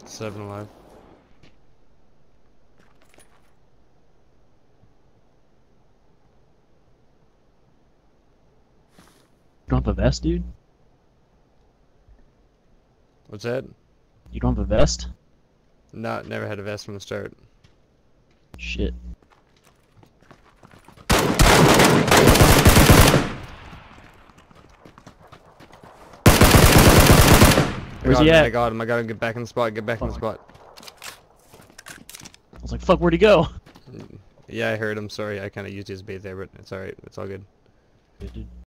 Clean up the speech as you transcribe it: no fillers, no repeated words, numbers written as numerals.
7 alive. You don't have a vest, dude? What's that? You don't have a vest? Not never had a vest from the start. Shit. Where's he at? I got him. I gotta get back in the spot. Get back in the spot. I was like, fuck, where'd he go? Yeah, I heard him. Sorry, I kind of used his bait there, but it's alright. It's all good. Dude.